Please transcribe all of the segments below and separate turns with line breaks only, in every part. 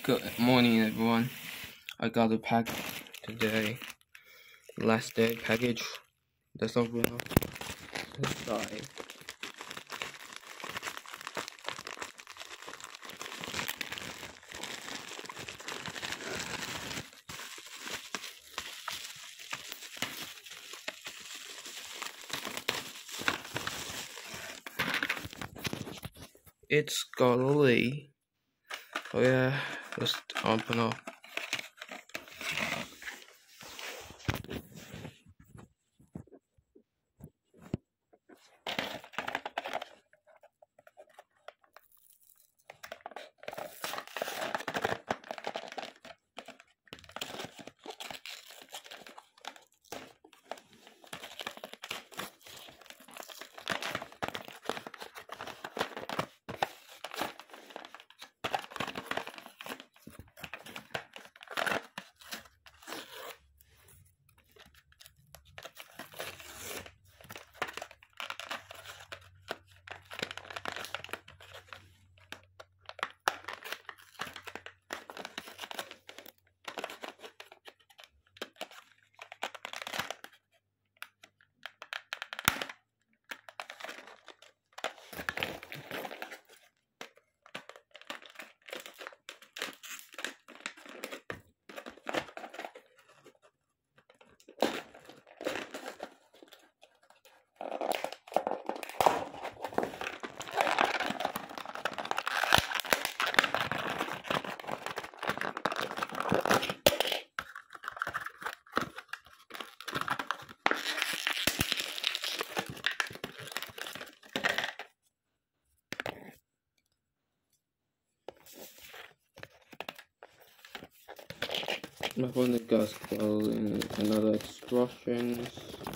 Good morning, everyone. I got a pack today. Last day package. Let's open up the side. It's Skarloey. Oh yeah, let's open up. My phone got in another instructions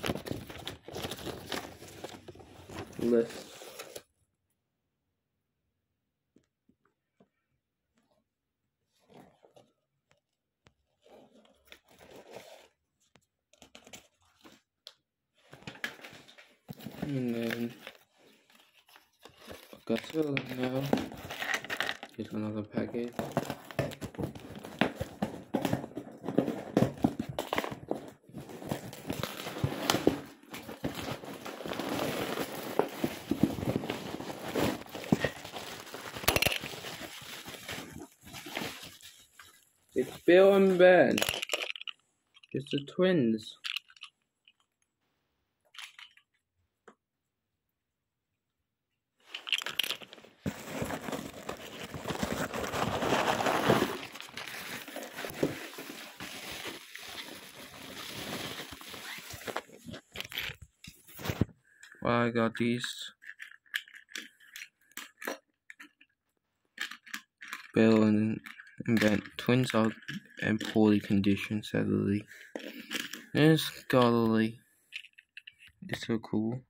list. And then I got it now. Here's another package. It's Bill and Ben. It's the twins. Well, I got these. Bill and Ben twins are in poorly condition, sadly. And Skarloey. It's so cool.